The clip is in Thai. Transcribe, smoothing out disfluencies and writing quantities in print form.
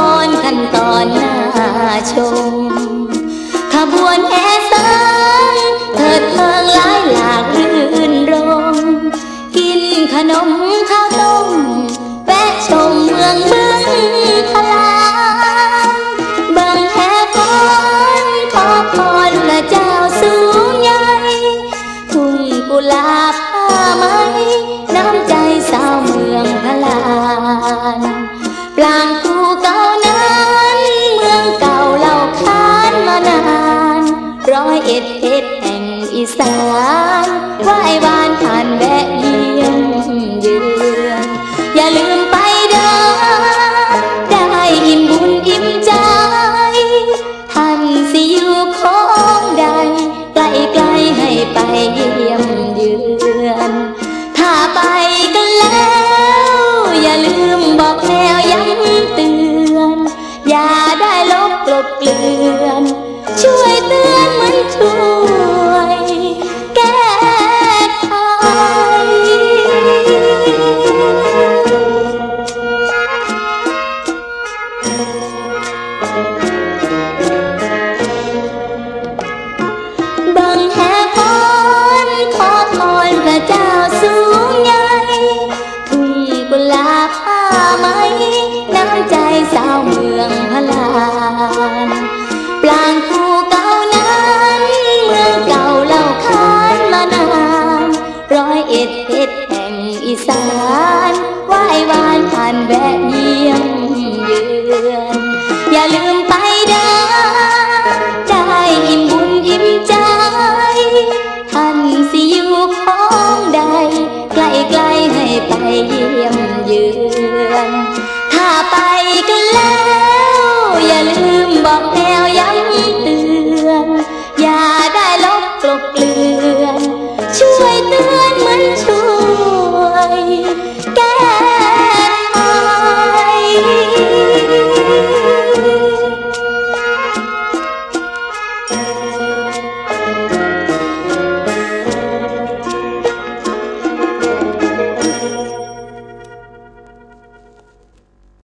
รขั้นตอนน่าชมขบวนแห่สังเถิดเทิงหลายหลากรื่นรมกินขนมข้าวต้มแวะชมเมืองบึงพลาเบิ่งแห่ฟ้อนขอพรพระเจ้าสูงใหญ่ทุ่งกุหลาบผ้าไหมน้ำใจสาวเมืองพลานปลางกูเก่านั้นเมืองเก่าเล่าขานมานาน101แห่งอีสานไหว้วานผ่านแวะเยี่ยมเยือนอย่าลืมไปเด้อได้อิ่มบุญอิ่มใจท่านสิอยู่ของใดไกลๆให้ไปเยี่ยมเยือนถ้าไปกันแล้วอย่าลืมบอกแนวย้ำเตือนอย่าได้ลบกลบเกลื่อนช่วยเตือนเหมือนช่วยแก้ไขบังแห่ฟ้อนขอพรพระเจ้าสูงใหญ่ทุ่งกุหลาบผ้าไหมน้ำใจสาวเมืองพลานปลางกูเก่านั้นเมืองเก่าเล่าขานมานาน101แห่งอีสานไหว้วานผ่านแวะเยี่ยมเยือนอย่าลืมไปเด้อได้อิ่มบุญอิ่มใจท่านสิอยู่ของใดไกลๆให้ไปเยี่ยมเยือนถ้าไปกันแล้วอย่าลืมบอกแนวย้ำเตือนอย่าได้ลบกลบเกลื่อนช่วยเตือน